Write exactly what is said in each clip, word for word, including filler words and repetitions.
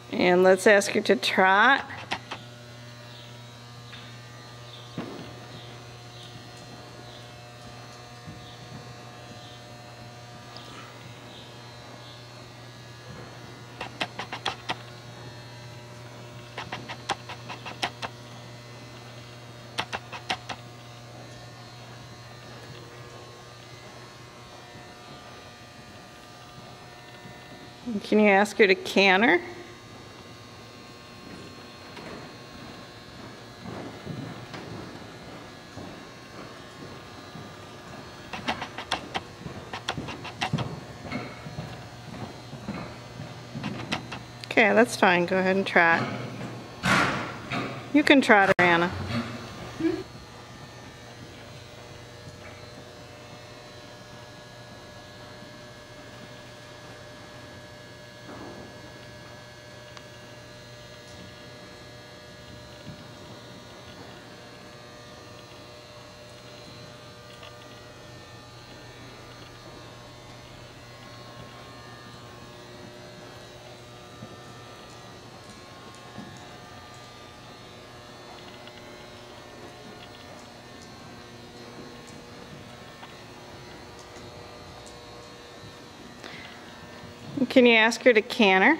And let's ask her to trot. Can you ask her to canter? Okay, that's fine. Go ahead and trot. You can trot her, Anna. Can you ask her to canter?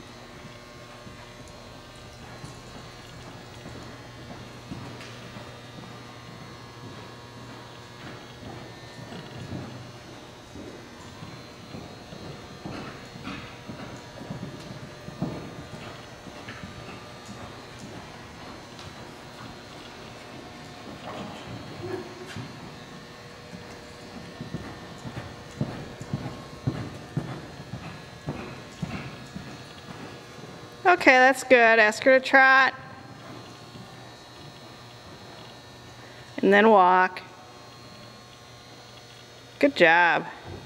Okay, that's good. Ask her to trot. And then walk. Good job.